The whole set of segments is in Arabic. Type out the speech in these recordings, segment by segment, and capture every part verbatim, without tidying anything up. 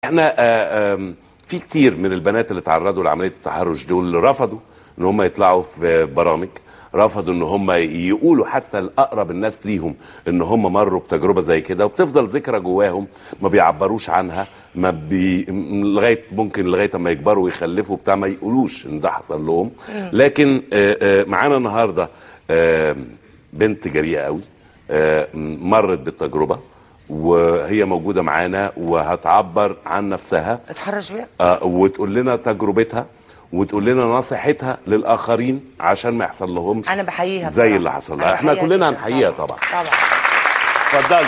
احنا آه في كتير من البنات اللي تعرضوا لعمليه التحرش دول رفضوا ان هم يطلعوا في برامج، رفضوا ان هم يقولوا حتى الاقرب الناس ليهم ان هم مروا بتجربه زي كده، وبتفضل ذكرى جواهم ما بيعبروش عنها، ما بي لغايه ممكن لغايه ما يكبروا ويخلفوا بتاع ما يقولوش ان ده حصل لهم. لكن معانا النهارده بنت جريئه قوي مرت بالتجربه، وهي موجوده معانا وهتعبر عن نفسها، اتحرش بيها آه وتقول لنا تجربتها وتقول لنا نصيحتها للاخرين عشان ما يحصل لهمش انا بحييها زي بصراحة اللي حصل لها. احنا كلنا هنحييها طبعا. طبعا اتفضلي.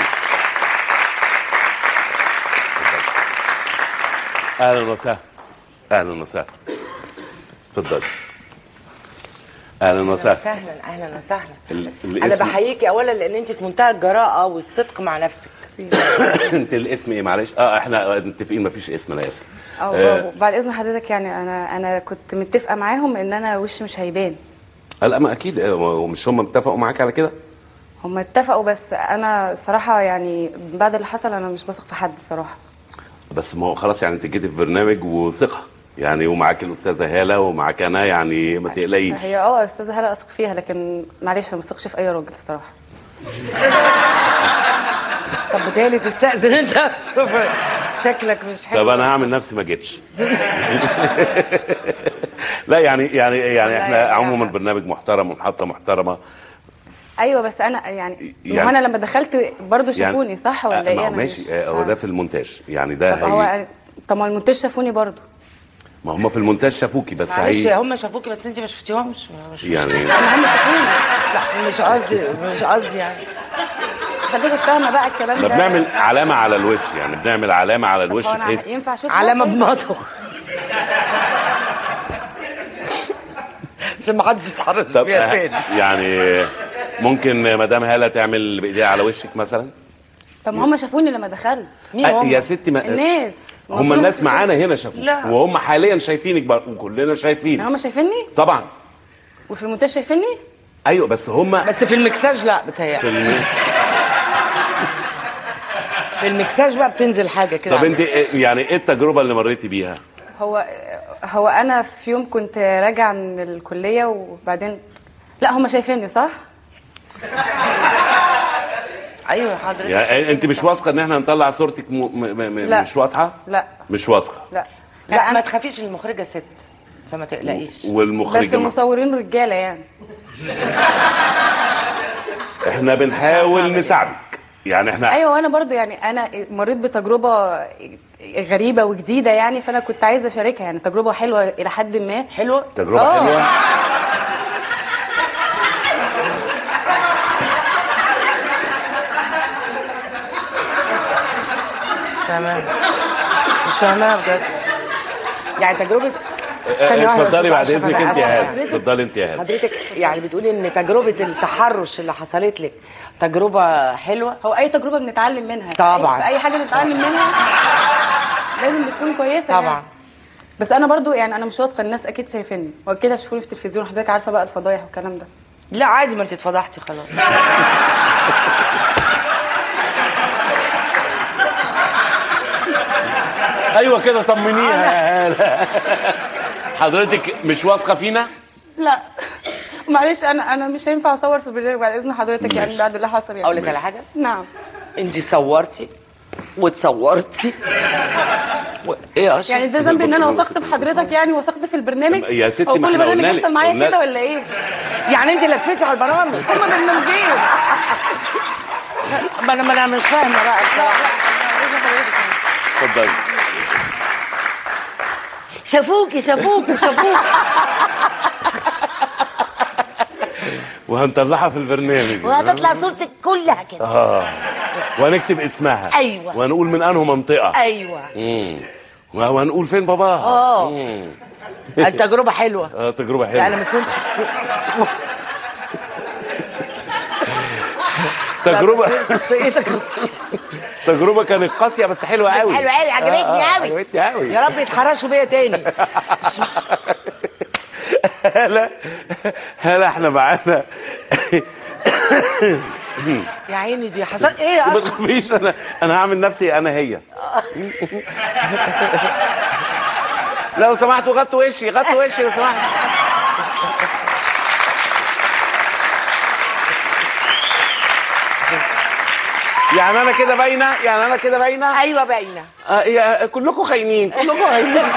اهلا وسهلا. اهلا وسهلا. اتفضلي. اهلا وسهلا. اهلا اهلا وسهلا. انا بحييكي اولا لان انت في منتهى الجراءه والصدق مع نفسك. انت الاسم ايه معلش؟ اه احنا متفقين مفيش اسم، انا اسف. اه بعد اذن حضرتك، يعني انا انا كنت متفقه معاهم ان انا وشي مش هيبان. لا ما اكيد، ومش هم اتفقوا معاك على كده؟ هم اتفقوا، بس انا صراحه يعني بعد اللي حصل انا مش بثق في حد صراحه. بس ما هو خلاص يعني انت جيتي في برنامج وثقه يعني، ومعاك الاستاذه هاله ومعاك انا، يعني ما تقلقيش. هي اه استاذه هاله اثق فيها، لكن معلش ما بثقش في اي راجل الصراحه. طب بتهيألي تستأذن انت، شوف شكلك مش حلو. طب انا هعمل نفسي ما جيتش. لا يعني يعني يعني احنا عموما برنامج محترم ومحطه محترمه. ايوه بس انا يعني, يعني انا لما دخلت برضو شافوني يعني صح ولا ايه؟ انا ماشي، هو ده في المونتاج يعني ده. طب هو طب ما المونتاج شافوني برضو. ما هم في المونتاج شافوكي بس معلش هي... هم شافوكي بس انت ما شفتيهمش يعني. هم شافوني. لا مش قصدي مش قصدي يعني. حضرتك فاهمه بقى الكلام ده. بنعمل علامه على الوش، يعني بنعمل علامه على الوش بحيث ينفع اشوف علامه بمطو عشان ما حدش يتحرش بيها تاني. يعني ممكن مدام هاله تعمل بايديها على وشك مثلا؟ طب ما هم شافوني لما دخلت. مين هم؟ يا ستي ما... الناس هم الناس معانا هنا شافوك، وهم حاليا شايفينك وكلنا شايفين. هم شايفيني طبعا، وفي المونتاج شايفيني. ايوه بس هم بس في المكساج لا بتهيألي. في, الم... في المكساج بقى بتنزل حاجه كده. طب انت يعني ايه التجربه اللي مريتي بيها؟ هو هو انا في يوم كنت راجعه من الكليه وبعدين لا هم شايفيني صح. ايوه حضرتك. يعني انت مش واثقه ان احنا نطلع صورتك م... م... م... لا. مش واضحه؟ لا مش واثقه. لا لا, لا ما تخافيش، المخرجه ست فما تقلقيش. والمخرجه بس المصورين رجاله يعني. احنا بنحاول نساعدك يعني. احنا ايوه وانا برضو يعني انا مريت بتجربه غريبه وجديده يعني، فانا كنت عايزه اشاركها يعني. تجربه حلوه الى حد ما. حلوه تجربه أوه. حلوه. تمام. مش فاهمها بجد يعني تجربه. اتفضلي بعد اذنك انت يا هاله. اتفضلي انت يا هاله. حضرتك يعني بتقولي ان تجربه التحرش اللي حصلت لك تجربه حلوه. هو اي تجربه بنتعلم منها طبعا. في اي حاجه بنتعلم منها لازم بتكون كويسه طبعا يعني. بس انا برضو يعني انا مش واثقه، الناس اكيد شايفيني واكيد هيشوفوني في التلفزيون، حضرتك عارفه بقى الفضايح والكلام ده. لا عادي، ما انت اتفضحتي خلاص. ايوه كده طمنيها يا هاله. حضرتك مش واثقه فينا؟ لا معلش انا انا مش هينفع اصور في البرنامج بعد اذن حضرتك يعني بعد اللي حصل يعني. اقول لك على حاجه؟ نعم. انت صورتي وتصورتي و... ايه اشرف يعني ده ذنب ان انا وثقت في حضرتك يعني، وثقت في البرنامج يا ستي؟ ما كل برنامج يحصل معايا كده ولا ايه؟ يعني انت لفيتي على البرامج؟ هم برنامجين. ما انا ما انا مش فاهمه بقى. لا لا اتفضلي. شافوكي شافوكي شافوكي وهنطلعها في البرنامج وهتطلع صورتك كلها كده. اه وهنكتب اسمها. ايوه. وهنقول من انه منطقه. ايوه. امم وهنقول فين باباها. اه التجربه حلوه. اه تجربه حلوه يعني ما تكونش تجربه تجربه كانت قاسيه بس حلوه قوي. حلوه قوي، عجبتني قوي. عجبتني قوي. يا رب يتحرشوا بيا تاني. هلا هلا احنا معانا يا عيني دي حصل ايه ما اصلا؟ تخافيش، انا انا هعمل نفسي انا هي. لو سمحتوا غطوا وشي، غطوا وشي لو سمحتوا. يعني انا كده باينه؟ يعني انا كده باينه؟ ايوه باينه. آه كلكم خاينين، كلكم خاينين.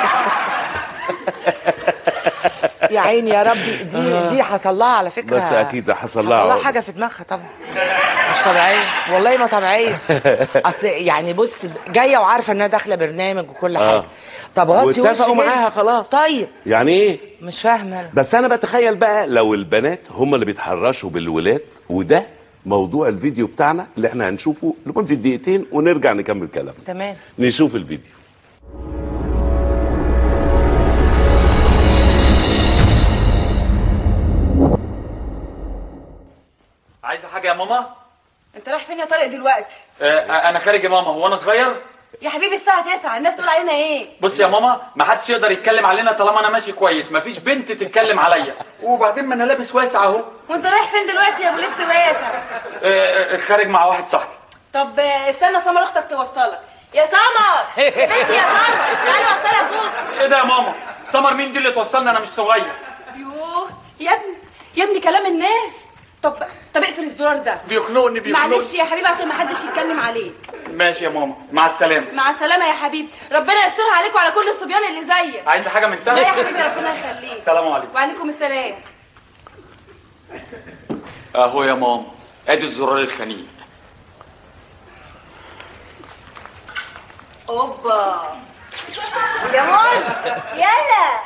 يا عيني يا ربي. دي دي حصل لها على فكره، بس اكيد حصل لها حصل لها حاجه في دماغها طبعا مش طبيعيه، والله ما طبيعيه. اصل يعني بص جايه وعارفه انها داخله برنامج وكل حاجه. آه. طب غطي واتفقوا وشك معاها خلاص. طيب يعني ايه؟ مش فاهمه انا. بس انا بتخيل بقى لو البنات هم اللي بيتحرشوا بالولاد، وده موضوع الفيديو بتاعنا اللي احنا هنشوفه لمده دقيقتين ونرجع نكمل كلامنا. تمام. نشوف الفيديو. عايزه حاجه يا ماما؟ انت رايح فين يا طارق دلوقتي؟ آه انا خارج يا ماما. هو انا صغير؟ يا حبيبي الساعه تسعة، الناس تقول علينا ايه؟ بص يا ماما، ما حدش يقدر يتكلم علينا طالما انا ماشي كويس، مفيش بنت تتكلم عليا، وبعدين ما انا لابس واسع اهو. وانت رايح فين دلوقتي يا ابو لبس واسع؟ آه خارج مع واحد صاحبي. طب استنى سمر اختك توصلك. يا سمر بنتي يا سمر تعالي وصلي يا اخوك. ايه ده يا ماما؟ سمر مين دي اللي توصلنا؟ انا مش صغير. يوه يا ابني يا ابني كلام الناس. طب طب اقفل الزرار ده، بيخنقني بيخنقني. معلش يا حبيبي عشان ما حدش يتكلم عليك. ماشي يا ماما، مع السلامه. مع السلامه يا حبيبي، ربنا يسترها عليك وعلى كل الصبيان اللي زيك. عايزه حاجه من لا يا تحت؟ حبيبي ربنا يخليك. السلام عليكم. وعليكم السلام. اهو يا ماما ادي الزرار الخنيق. اوبا يا مول يلا.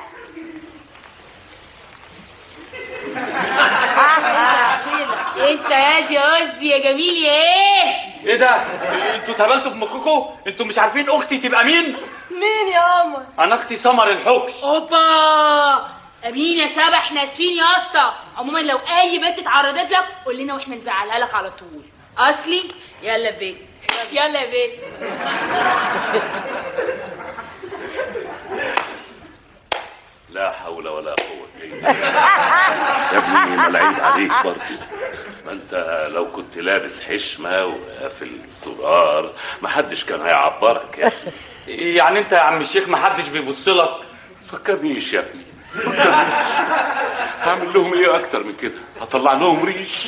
انت يا دي قصدي يا جميل يا ايه؟ ايه ده؟ انتوا اتهبلتوا في مخكم؟ انتوا مش عارفين اختي تبقى مين؟ مين يا قمر؟ انا اختي سمر الحكش. اوبا امين يا شبح، احنا اسفين يا اسطى. عموما لو اي بنت اتعرضت لك قول لنا واحنا نزعلها لك على طول. اصلي يلا بيت يلا بيت. لا حول ولا قوة إلا بالله. يا ابني ما العيب عليك برضه، ما انت لو كنت لابس حشمة وقافل الزرار محدش كان هيعبرك يعني. يعني انت يا عم الشيخ محدش بيبص لك؟ فكرنيش يا ابني، فكرنيش. هعمل لهم ايه اكتر من كده؟ هطلع لهم ريش.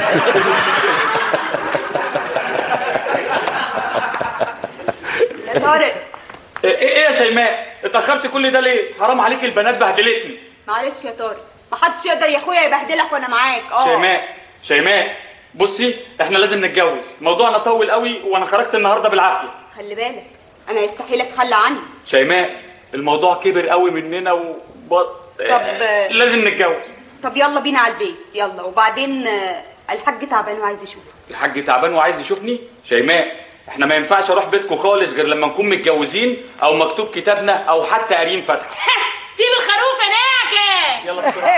يا طارق ايه ايه يا شيماء؟ اتاخرت كل ده ليه؟ حرام عليك، البنات بهدلتني. معلش يا طارق، محدش يقدر يا اخويا يبهدلك وانا معاك. اه شيماء شيماء بصي، احنا لازم نتجوز، موضوعنا طول قوي وانا خرجت النهارده بالعافيه. خلي بالك انا يستحيل اتخلى عني. شيماء الموضوع كبر قوي مننا و طب لازم نتجوز. طب يلا بينا على البيت يلا. وبعدين الحاج تعبان وعايز يشوفك. الحاج تعبان وعايز يشوفني؟ شيماء احنا ما ينفعش اروح بيتكم خالص غير لما نكون متجوزين او مكتوب كتابنا او حتى قاريين فاتحه. سيب الخروف يا ناكل. يلا بسرعه.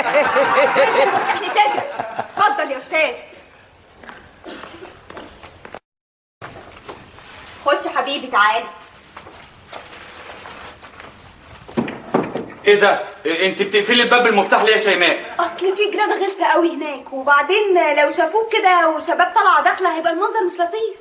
اتفضل يا استاذ. خش حبيبي تعالى. ايه ده؟ انت بتقفلي الباب بالمفتاح ليه يا شيماء؟ اصل في جيران غلسه قوي هناك، وبعدين لو شافوك كده وشباب طالعه داخله هيبقى المنظر مش لطيف.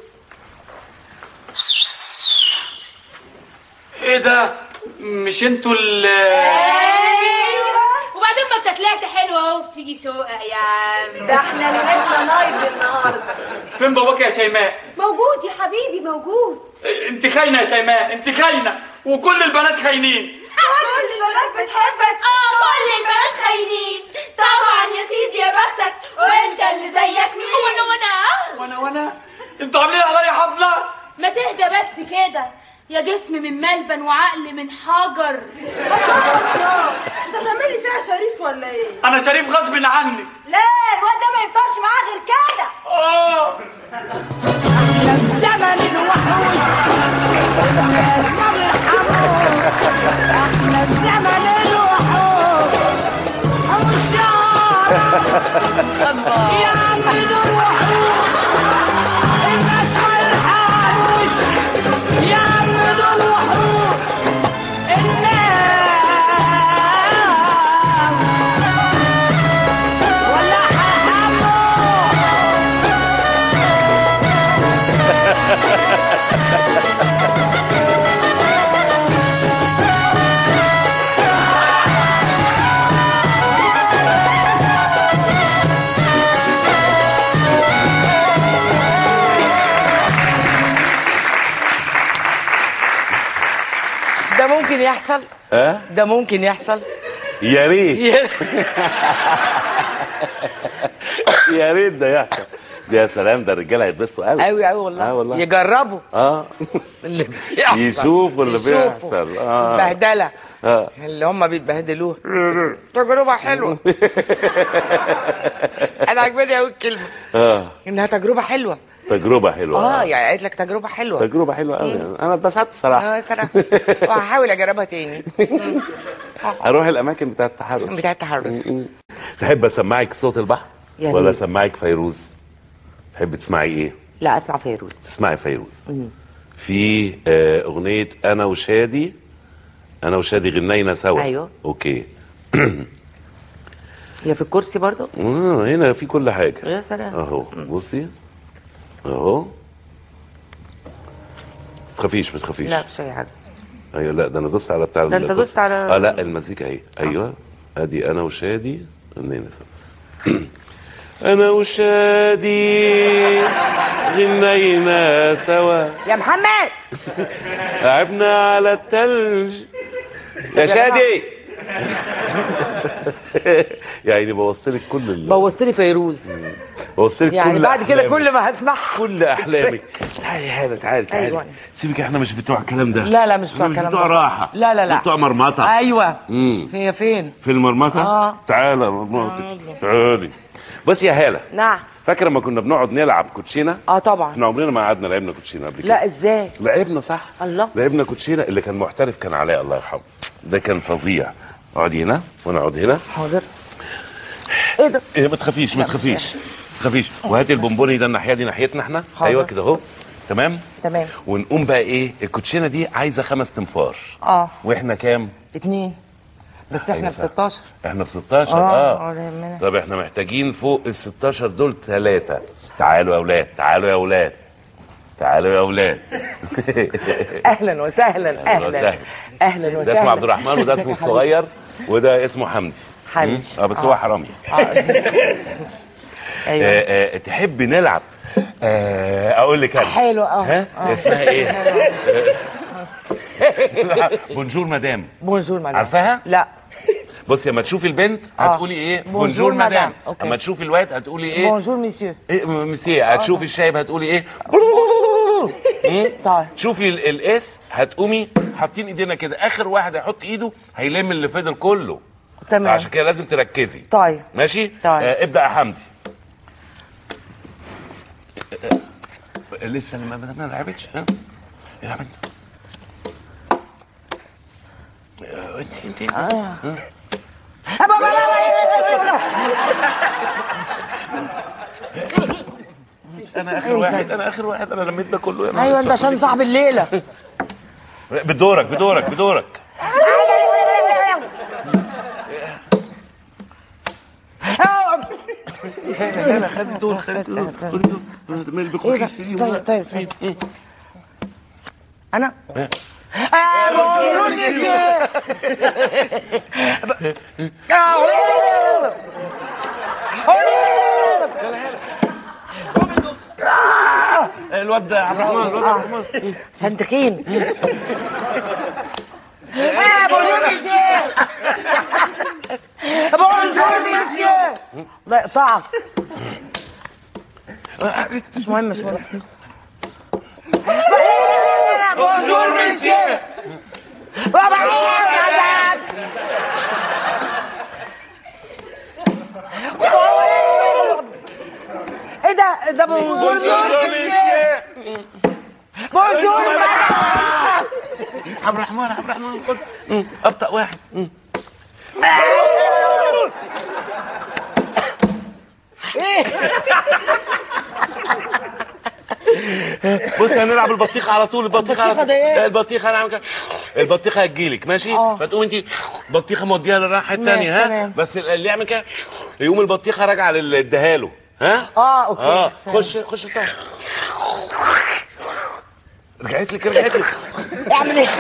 ايه ده؟ مش انتوا ال ايوه. وبعدين ما انت طلعت حلوه اهو، بتيجي شوقه يا عم. ده احنا ليلتنا نايت النهارده. فين باباك يا شيماء؟ موجود يا حبيبي موجود. انت خاينه يا شيماء، انت خاينه، وكل البنات خاينين. كل البنات بتحبك. اه كل البنات خاينين طبعا يا سيدي يا بختك. وانت اللي زيك مين؟ وانا وانا وانا وانا انتوا عاملين عليا حفله؟ ما تهدى بس كده يا جسم من ملبن وعقل من حجر. انت بتعمل لي فيها شريف ولا ايه؟ انا شريف غصب عنك. لا الواد ده ما ينفعش معاه غير كده. اه زمن الوحوش الناس ما بيرحموش. احنا في زمن الوحوش حوش يا عم دول وحوش الناس ما يرحموش. يا عم دول وحوش الناس ولا حموش. ده ممكن يحصل؟ ها؟ ده ممكن يحصل؟ يا ريت يا ريت ده يحصل. يا سلام، ده الرجاله هيتبسطوا قوي قوي قوي والله. اه والله يجربوا اه اللي بيحصل، يشوفوا اللي يشوفوا. بيحصل. اه البهدله اه اللي هم بيتبهدلوها. تجربه حلوه. انا عجباني قوي الكلمه اه انها تجربه حلوه. تجربه حلوه. اه يعني قالت لك تجربه حلوه. تجربه حلوه قوي. انا اتبسطت صراحه. اه صراحه. وهحاول اجربها تاني. هروح الاماكن بتاعه التحرش. بتاع التحرش. تحب اسمعك صوت البحر يعني ولا اسمعك فيروز؟ تحب تسمعي ايه؟ لا اسمع فيروز. تسمعي فيروز. مم. في آه، اغنيه انا وشادي، انا وشادي غنينا سوا. أيوه. اوكي. هي في الكرسي برضو؟ آه، هنا في كل حاجه. يا سلام. اهو بصي اهو. ما تخافيش ما تخافيش. لا مش اي حاجه. ايوه لا ده انا دوست على بتاع ده انت الكرسي. دوست على اه لا المزيكا اهي. ايوه ادي انا وشادي غنينا سوا. انا وشادي غنينا سوا، يا محمد لعبنا على التلج يا شادي. يعني بوصلك كل ال... بوظت لي فيروز. بوصلك يعني كل بعد كده أحلامك. كل ما هسمعها كل احلامك. تعالي هذا تعالي تعالي. أيوة. سيبك احنا مش بتوع الكلام ده. لا لا مش بتوع مش الكلام بتوع ده. راحه. لا لا لا بتوع مرمطه. ايوه. امم هي فين؟ في المرمطه. اه. تعالى مرمطتك تعالي. بص يا هاله، نعم. فاكره لما كنا بنقعد نلعب كوتشينه؟ اه طبعا. احنا عمرنا ما قعدنا لعبنا كوتشينه قبل كده. لا ازاي؟ لعبنا صح. الله. لعبنا كوتشينه. اللي كان محترف كان علاء الله يرحمه، ده كان فظيع. اقعدي هنا وانا اقعد هنا. حاضر. ايه ده؟ إيه ما تخافيش ما تخافيش ما تخافيش. وهاتي البونبوني ده الناحيه دي ناحيتنا احنا. حاضر. ايوه كده اهو. تمام. تمام. ونقوم بقى ايه، الكوتشينه دي عايزه خمس تنفار. اه واحنا كام؟ اتنين بس احنا أيوة في صح. ستاشر. احنا في ستاشر. اه اه, اه يهمنا. طب احنا محتاجين فوق ال ستاشر دول ثلاثه. تعالوا يا اولاد تعالوا يا اولاد تعالوا يا اولاد. اهلا وسهلا. أهلاً وسهلاً. اهلا اهلا وسهلا. ده اسمه عبد الرحمن وده اسمه الصغير وده اسمه حمدي. حمدي. مم؟ اه بس هو حرامي. ايوه. آه آه تحب نلعب؟ آه اقول لك انا. حلو اه. ها آه. اسمها ايه؟ بونجور مدام. بونجور مدام. عارفاها؟ لا. بصي اما تشوفي البنت آه. هتقولي ايه؟ بونجور بونجور مدام. مدام. أوكي. اما تشوفي الواد هتقولي ايه؟ بونجور مسيو. ايه مسيه. هتشوفي الشايب هتقولي ايه؟ مم؟ طيب. شوفي ال- الاس هتقومي حاطين ايدينا كده، اخر واحد هيحط ايده هيلم اللي فضل كله. تمام. عشان كده لازم تركزي. طيب. ماشي. طيب. آه ابدا يا حمدي. آه، آه، لسه لما ما لعبتش. ها العب انت. آه، انت انت آه. ها؟ انا اخر واحد انا اخر واحد انا لميت ده كله. يا نهار ايوه انت أسود. عشان صاحب الليله. بدورك بدورك بدورك. لا لا خد الدور خد الدور خد الدور. ما البخوخيس دي طيب طيب طيب. انا آه، بونجور مسيو. الواد ده عبد الرحمن الواد عبد الرحمن. سنتخين. آه، بونجور مسيو. بونجور مسيو. لا صعب. مش مهم مش مهم. بونجور مسيو. بابا ايه ده ده بونجور مسيو. بونجور عبد الرحمن عبد الرحمن خد. ابطأ واحد. بص هنلعب البطيخه على طول. البطيخه على طول. البطيخة دي إيه؟ البطيخه هنعمل كده. البطيخه هتجيلك ماشي. اه. فتقوم انت بطيخه موديها للناحيه ماشي، الثانيه. ها تمام. بس اللي يعمل كده يقوم البطيخه راجعه اللي اداها له. ها اه اوكي. اه خش خش بتاع. رجعت لك رجعت لك. اعمل ايه؟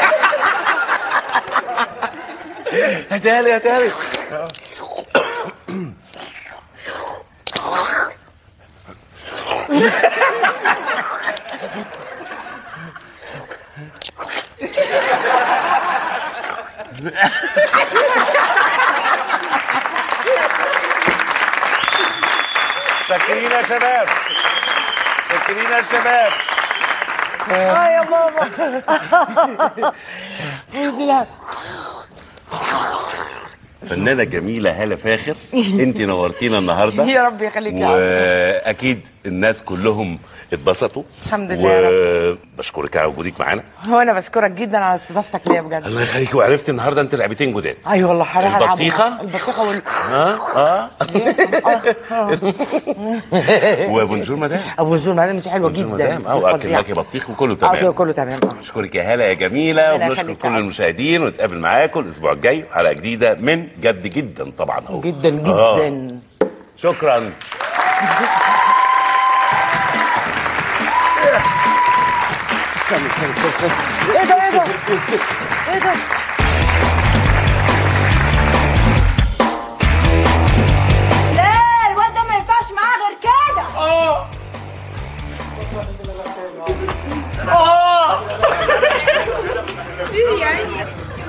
هاتها لي هاتها لي. فاكرين يا شباب؟ فاكرين يا شباب؟ اه يا بابا. فنانة جميلة هالة فاخر، انت نورتينا النهارده. يا رب يخليك يا عم. واكيد الناس كلهم اتبسطوا. الحمد لله يا رب. وبشكرك على وجودك معانا. هو انا بشكرك جدا على استضافتك ليا بجد. الله يخليك. وعرفت النهارده انت لعبتين جداد. ايوه والله هروح العب البطيخة؟ البطيخه وال اه اه وبونجور مدام. ابو الجول مدام مش حلوه بونجور جدا. مدام. اه واكل معاكي بطيخ وكله تمام. اه كله تمام. بشكرك يا هالة يا جميلة، ربنا وبنشكر يخليك كل يا عم. المشاهدين، ونتقابل معاكم الاسبوع الجاي حلقة جديدة من جد جدا طبعا اهو. جدا جدا. آه. شكرا. استنى استنى استنى. ايه ده ايه ده؟ ايه ده؟ لا الواد ده ما ينفعش معاه غير كده. اه اه ايه يا عيني.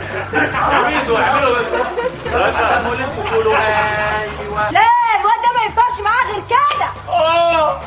لا الواد ده ما ينفعش معاه غير كده. اه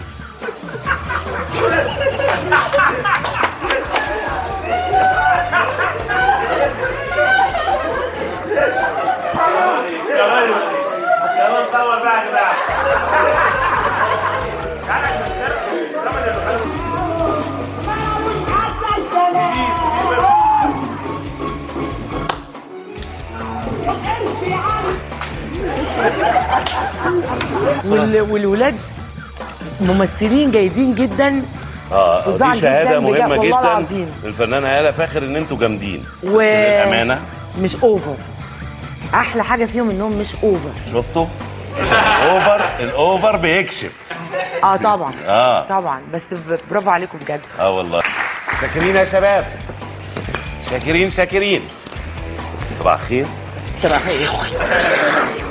وال... والولاد ممثلين جيدين جدا. اه فظاع دي شهاده جداً مهمه بجد، والله جدا العظيم. للفنانه هاله فاخر ان انتوا جامدين. و... بس للامانه مش اوفر. احلى حاجه فيهم انهم مش اوفر. شفتوا؟ عشان الاوفر الاوفر بيكشف. اه طبعا. اه طبعا بس ب- برافو عليكم بجد. اه والله. شاكرين يا شباب. شاكرين شاكرين. صباح الخير. صباح الخير.